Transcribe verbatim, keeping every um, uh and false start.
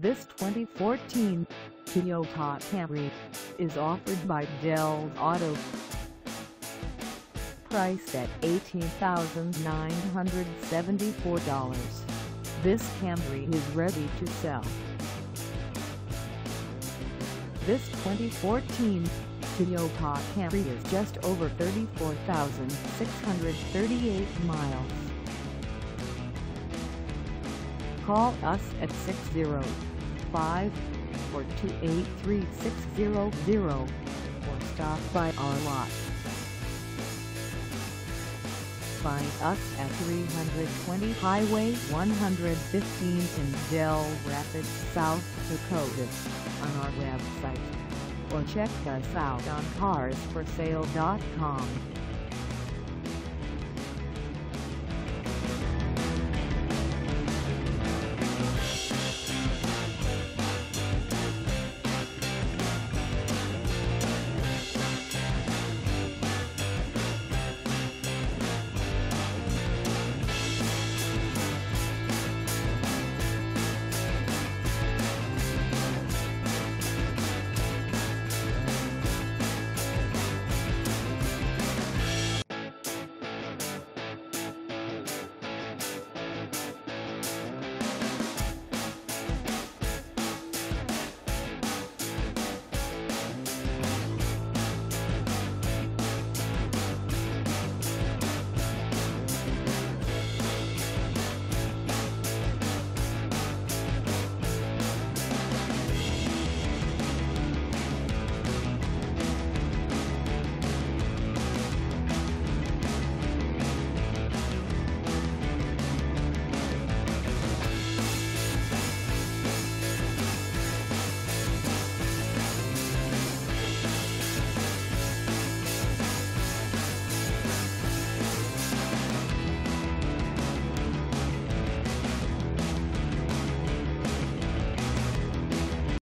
This twenty fourteen Toyota Camry is offered by Dell Auto. Priced at eighteen thousand nine hundred seventy-four dollars, this Camry is ready to sell. This twenty fourteen Toyota Camry is just over thirty-four thousand six hundred thirty-eight miles. Call us at six oh five, four two eight, three six zero zero or stop by our lot. Find us at three twenty Highway one fifteen in Dell Rapids, South Dakota, on our website, or check us out on cars for sale dot com.